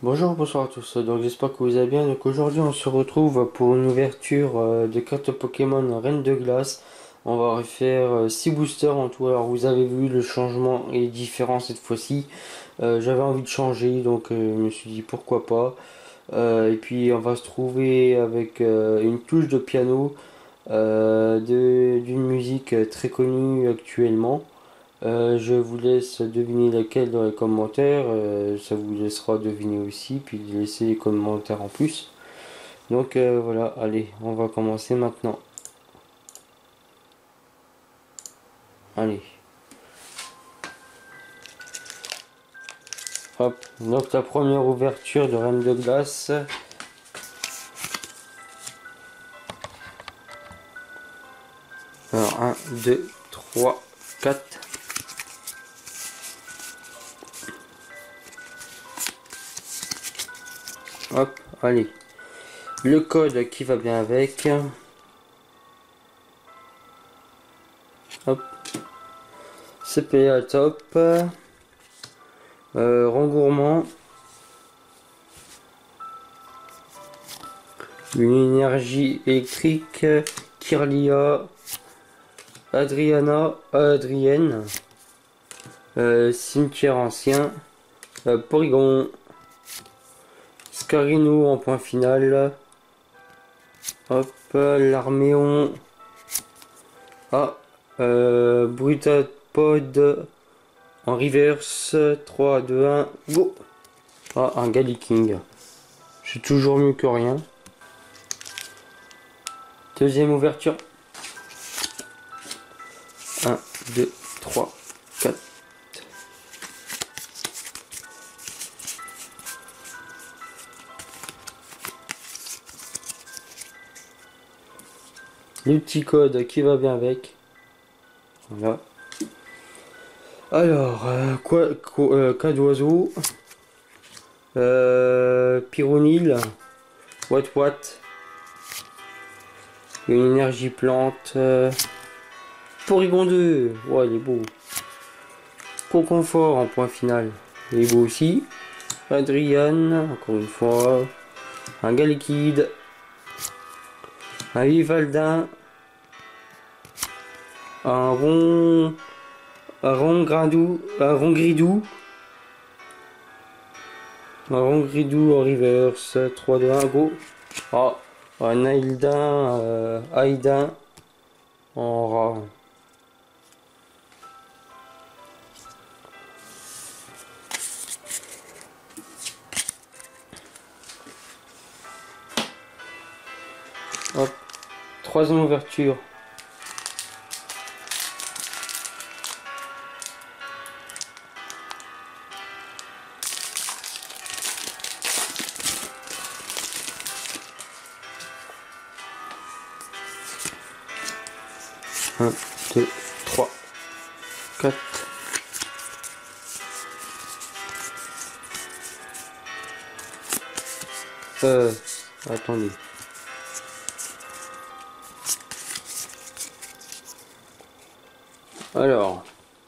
Bonjour, bonsoir à tous. Donc j'espère que vous allez bien. Donc aujourd'hui on se retrouve pour une ouverture de cartes Pokémon Reine de Glace. On va refaire 6 boosters en tout. Alors vous avez vu le changement est différent cette fois-ci. J'avais envie de changer donc je me suis dit pourquoi pas. Et puis on va se trouver avec une touche de piano d'une musique très connue actuellement. Je vous laisse deviner laquelle dans les commentaires, ça vous laissera deviner aussi, puis laisser les commentaires en plus. Donc voilà, allez, on va commencer maintenant. Allez, hop, donc la première ouverture de Reine de Glace. Alors 1, 2, 3, 4. Hop, allez. Le code qui va bien avec. Hop, CPA top. Rengourement. Une énergie électrique. Kirlia. Adrienne. Cimetière ancien. Porygon. Scarino en point final. Hop, l'Arméon. Ah, Brutapod en reverse. 3, 2, 1, go! Ah, un Galliking. C'est toujours mieux que rien. Deuxième ouverture. 1, 2, 3, 4. Le petit code qui va bien avec. Voilà. Alors, cas d'oiseau. Pyronil. What. Une énergie plante. Porygon 2. Ouais, il est beau. Coconfort en point final. Il est beau aussi. Adrian, encore une fois. Un Galliquide. Un Vivaldin. Un Rongridou. Un Rongridou en reverse. 3, 2, 1, go. Ah, un Aïdin en rat. Hop. Troisième ouverture. Un, 2, 3, 4. Attendez. Alors,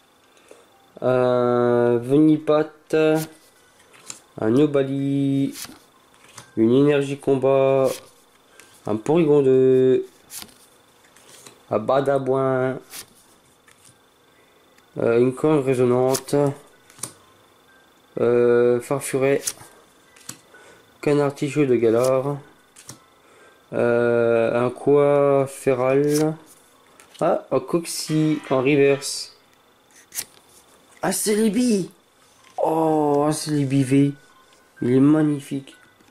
un Venipat, un Nobali, une énergie combat, un Porygon 2, un Badaboin, une corne résonante, Farfuret, Canard Tichou de Galar, un Quoi Feral. Ah, un Coxy en reverse. Ah, c'est Libby. Oh, c'est Libby V. Il est magnifique.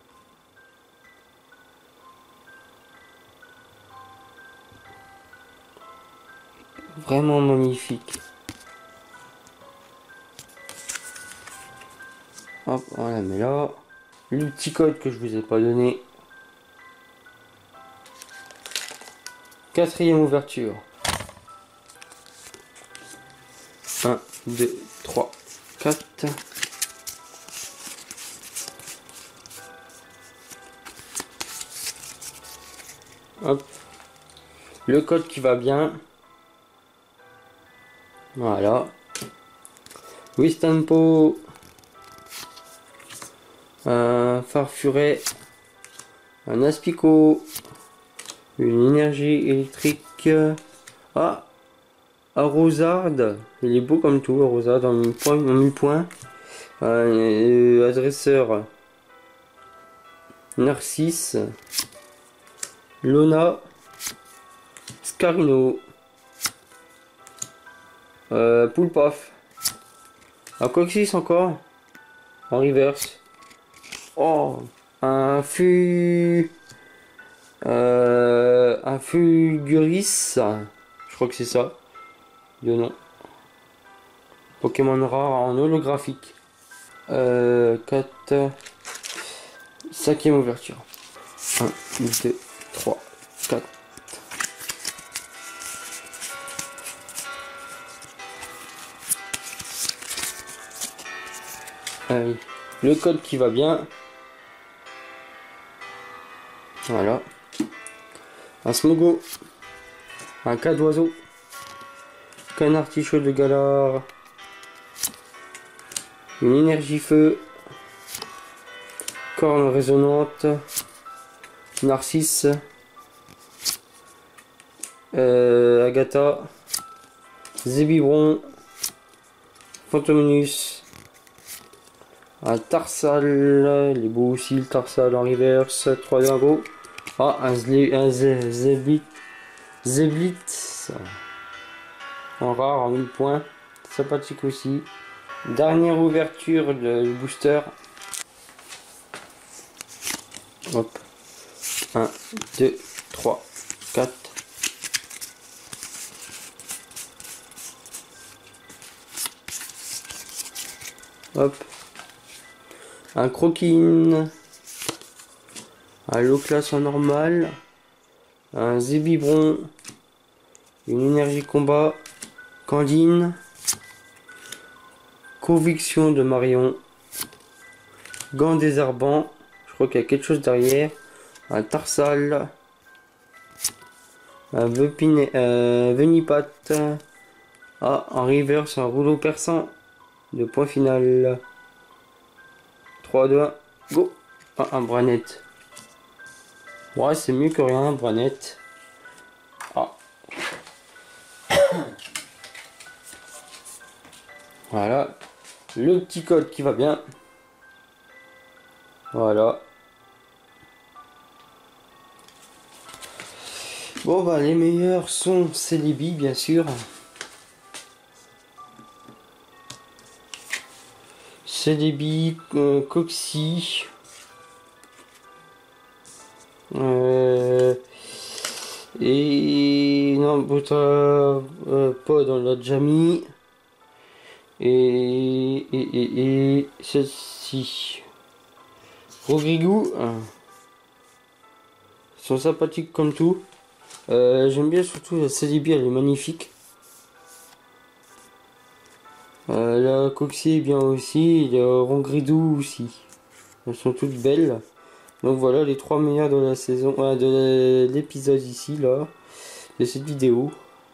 Vraiment magnifique. Hop, on la met là. Le petit code que je vous ai pas donné. Quatrième ouverture. 1, 2, 3, 4. Hop. Le code qui va bien. Voilà. Wistampo. un Farfuret, un Aspico, une énergie électrique. Ah, un Rosard, il est beau comme tout, un Rosard en 1000 points. Adresseur, Narcisse, Lona, Scarino, Poulpaf, un Coxis encore, en reverse. Oh, un Fulguris, je crois que c'est ça, le nom. Pokémon rare en holographique. 4, 5e ouverture. 1, 2, 3, 4. Allez, le code qui va bien. Voilà. Un Smogo. Un cas d'oiseau. Qu'un artichaut de Galar. Une énergie feu. Corne résonante. Narcisse. Agatha. Zébibron. Fantominus. Un Tarsal. Il est beau aussi le Tarsal en reverse. 3 dingos. Ah, un Zeblit. En rare, en 1000 points. Sympathique aussi. Dernière ouverture de booster. Hop. 1, 2, 3, 4. Hop. Un Croquine. Un low class en normal. Un Zébibron. Une énergie combat. Candine. Conviction de Marion. Gant désherbant. Je crois qu'il y a quelque chose derrière. Un Tarsal. Un Venipat. Ah, en reverse, un rouleau perçant. De point final. 3, 2, 1, go. Ah, un Branette. Ouais, c'est mieux que rien, Branette. Ah. Voilà. Le petit code qui va bien. Voilà. Bon bah les meilleurs sont Celebi bien sûr. Celebi, Coxy. Et non, Pod on l'a déjà mis. Et celle-ci. Rogrigou. Ils sont sympathiques comme tout. J'aime bien surtout la Celebi, elle est magnifique. La Coxy est bien aussi, et le Rongridou aussi. Elles sont toutes belles. Donc voilà les 3 meilleurs de la saison, de l'épisode ici là, de cette vidéo.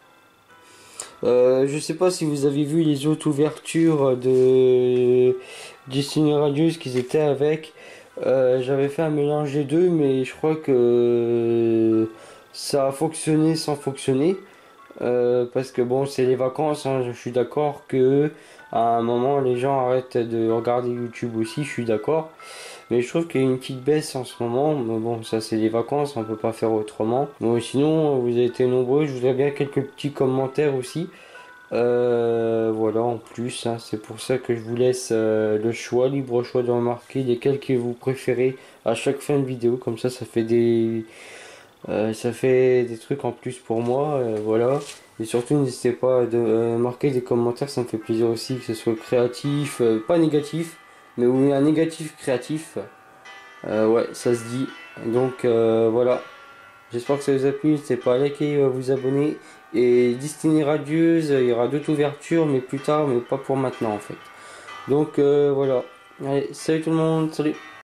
Je sais pas si vous avez vu les autres ouvertures de Destiny Radius qu'ils étaient avec. J'avais fait un mélange des deux, mais je crois que ça a fonctionné sans fonctionner. Parce que bon, c'est les vacances, hein, je suis d'accord que à un moment les gens arrêtent de regarder YouTube aussi, je suis d'accord. Mais je trouve qu'il y a une petite baisse en ce moment. Mais bon, ça c'est les vacances, on peut pas faire autrement. Bon, sinon, vous avez été nombreux. Je voudrais bien quelques petits commentaires aussi. Voilà, en plus, hein, c'est pour ça que je vous laisse le choix, libre choix de remarquer lesquels que vous préférez à chaque fin de vidéo. Comme ça fait ça fait des trucs en plus pour moi. Voilà. Et surtout, n'hésitez pas à marquer des commentaires, ça me fait plaisir aussi, que ce soit créatif, pas négatif, mais oui, un négatif créatif. Ouais, ça se dit. Donc voilà. J'espère que ça vous a plu. N'hésitez pas à liker, à vous abonner. Et Destiny Radieuse, il y aura d'autres ouvertures, mais plus tard, mais pas pour maintenant en fait. Donc voilà. Allez, salut tout le monde. Salut.